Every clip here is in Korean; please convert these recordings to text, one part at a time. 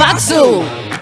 박수.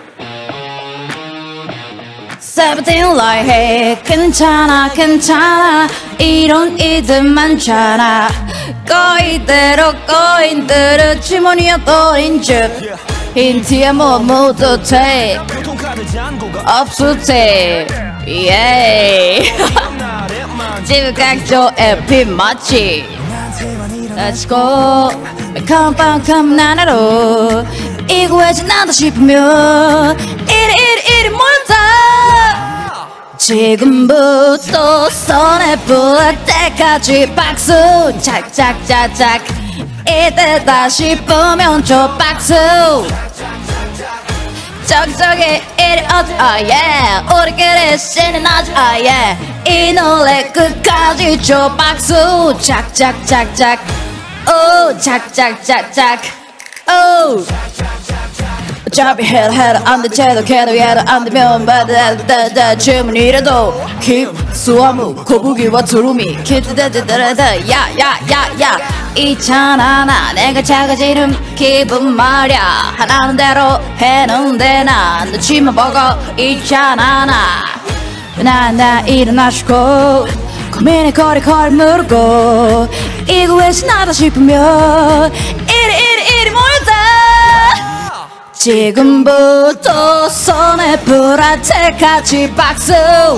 Seventeen like hey 괜찮아 괜찮아 이런 이들 많잖아 거의대로 거인들은 주머니였던 즉 힌트야 뭐 모두 돼 없을 테 예 지금 각조의 비 맞지 Let's go 컴빵컴 나나로 이거 왜 지나다 싶으면 이리 몰다 지금부터 손에 불을 때까지 박수 착착착착 이때다 싶으면 줘 박수 저기 이리 오자 yeah 우리끼리 신이 나자 yeah 이 노래 끝까지 줘 박수 착착착착 오 착착착착 오 어차피 해도 안돼 채도 캐도 해도 안되면 받아 주문이라도 깁수화무 거북이와 두루미 키드다다다다 야야야야 있잖아 나 내가 작아지는 기분 말야 하라는 대로 해놓은데 난 눈치만 보고 있잖아 나 일어나시고 고민에 거리거리 물고 이거 왜 신나다 싶으면 이리 몰다 지금부터 손에 불할 때까지 박수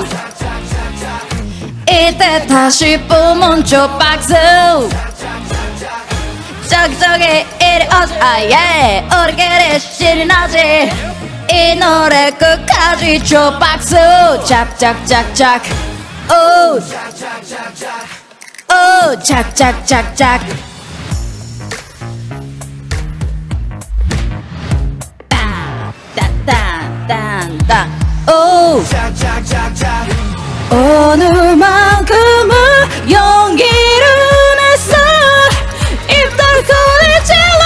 이때 다시 뿜은 줘 박수 저기 이리 오자 yeah 우리끼리 신이 나지 이 노래 끝까지 줘 박수 짝짝짝짝 오 짝짝짝짝 딴딴딴 오 오늘만큼은 용기를 냈어 입 덜고 있질러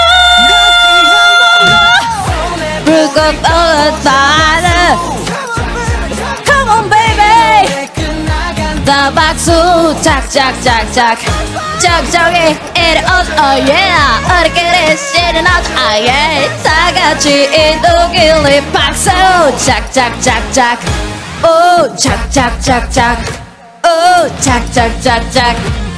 불꽃 떠올랐다 Come on baby 다 박수 짝짝짝짝 저기 이리 오자 yeah 우리끼리 신이 나자 yeah 다같이 이도길리 박수 짝짝짝짝 오 짝짝짝짝 오 짝짝짝짝